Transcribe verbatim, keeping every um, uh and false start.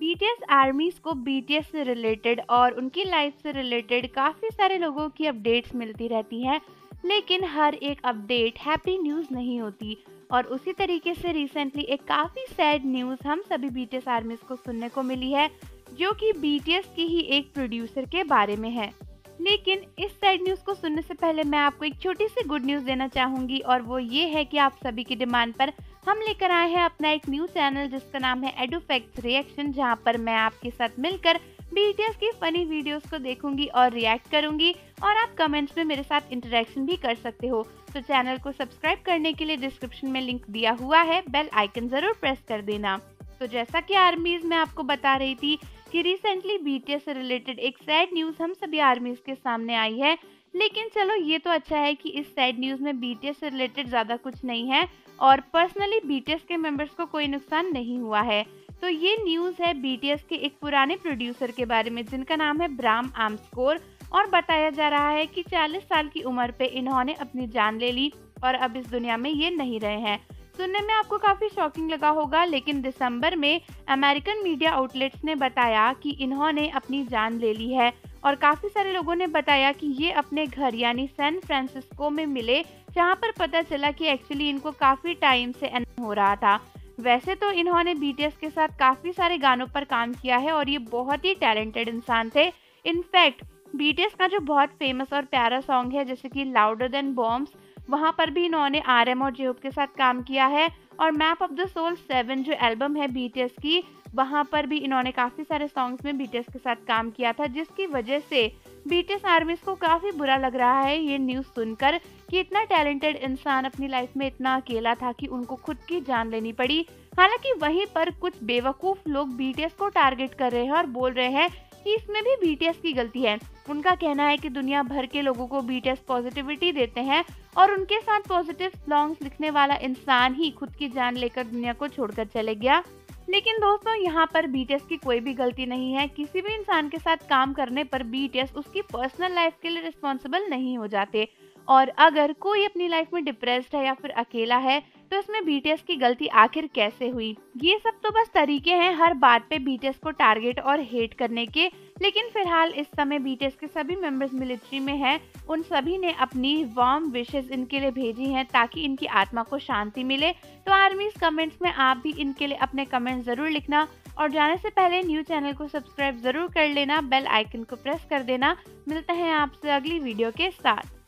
BTS आर्मीज को BTS से related और उनकी लाइफ से रिलेटेड काफ़ी सारे लोगों की अपडेट्स मिलती रहती हैं, लेकिन हर एक अपडेट हैप्पी न्यूज़ नहीं होती। और उसी तरीके से रिसेंटली एक काफ़ी सैड न्यूज़ हम सभी बीटीएस आर्मीज को सुनने को मिली है, जो कि बीटीएस की ही एक प्रोड्यूसर के बारे में है। लेकिन इस सैड न्यूज़ को सुनने से पहले मैं आपको एक छोटी सी गुड न्यूज़ देना चाहूँगी, और वो ये है कि आप सभी की डिमांड पर हम लेकर आए हैं अपना एक न्यू चैनल जिसका नाम है एडुफैक्ट्स रिएक्शन, जहां पर मैं आपके साथ मिलकर बीटीएस की फनी वीडियोस को देखूंगी और रिएक्ट करूंगी, और आप कमेंट्स में मेरे साथ इंटरेक्शन भी कर सकते हो। तो चैनल को सब्सक्राइब करने के लिए डिस्क्रिप्शन में लिंक दिया हुआ है, बेल आइकन जरूर प्रेस कर देना। तो जैसा कि आर्मीज में आपको बता रही थी कि रिसेंटली बीटीएस से रिलेटेड एक सैड न्यूज़ हम सभी आर्मीज के सामने आई है, लेकिन चलो ये तो अच्छा है कि इस सैड न्यूज़ में बीटीएस से रिलेटेड ज़्यादा कुछ नहीं है और पर्सनली बीटीएस के मेंबर्स को कोई नुकसान नहीं हुआ है। तो ये न्यूज़ है बीटीएस के एक पुराने प्रोड्यूसर के बारे में जिनका नाम है ब्राम आर्मस्कोर, और बताया जा रहा है कि चालीस साल की उम्र पे इन्होंने अपनी जान ले ली और अब इस दुनिया में ये नहीं रहे हैं। सुनने में आपको काफ़ी शॉकिंग लगा होगा, लेकिन दिसंबर में अमेरिकन मीडिया आउटलेट्स ने बताया कि इन्होंने अपनी जान ले ली है, और काफ़ी सारे लोगों ने बताया कि ये अपने घर यानी सैन फ्रांसिस्को में मिले, जहां पर पता चला कि एक्चुअली इनको काफ़ी टाइम से एन हो रहा था। वैसे तो इन्होंने बीटीएस के साथ काफ़ी सारे गानों पर काम किया है और ये बहुत ही टैलेंटेड इंसान थे। इनफैक्ट बीटीएस का जो बहुत फेमस और प्यारा सॉन्ग है जैसे कि लाउडर देन बॉम्ब्स, वहाँ पर भी इन्होंने आरएम और जेहोप के साथ काम किया है। और Map of the Soul seven जो एल्बम है बीटीएस की, वहाँ पर भी इन्होंने काफ़ी सारे सॉन्ग्स में बीटीएस के साथ काम किया था, जिसकी वजह से बीटीएस आर्मीज को काफ़ी बुरा लग रहा है ये न्यूज़ सुनकर कि इतना टैलेंटेड इंसान अपनी लाइफ में इतना अकेला था कि उनको खुद की जान लेनी पड़ी। हालांकि वहीं पर कुछ बेवकूफ़ लोग बीटीएस को टारगेट कर रहे हैं और बोल रहे हैं कि इसमें भी बीटीएस की गलती है। उनका कहना है कि दुनिया भर के लोगों को बीटीएस पॉजिटिविटी देते हैं और उनके साथ पॉजिटिव सॉन्ग्स लिखने वाला इंसान ही खुद की जान लेकर दुनिया को छोड़कर चले गया। लेकिन दोस्तों, यहाँ पर बीटीएस की कोई भी गलती नहीं है। किसी भी इंसान के साथ काम करने पर बीटीएस उसकी पर्सनल लाइफ के लिए रिस्पॉन्सिबल नहीं हो जाते, और अगर कोई अपनी लाइफ में डिप्रेस्ड है या फिर अकेला है तो इसमें बीटीएस की गलती आखिर कैसे हुई। ये सब तो बस तरीके हैं हर बात पे बीटीएस को टारगेट और हेट करने के। लेकिन फिलहाल इस समय बीटीएस के सभी मेंबर्स मिलिट्री में हैं, उन सभी ने अपनी वार्म विशेस इनके लिए भेजी हैं ताकि इनकी आत्मा को शांति मिले। तो आर्मीज कमेंट्स में आप भी इनके लिए अपने कमेंट जरूर लिखना, और जाने से पहले न्यू चैनल को सब्सक्राइब जरूर कर लेना, बेल आइकन को प्रेस कर देना। मिलते हैं आपसे अगली वीडियो के साथ।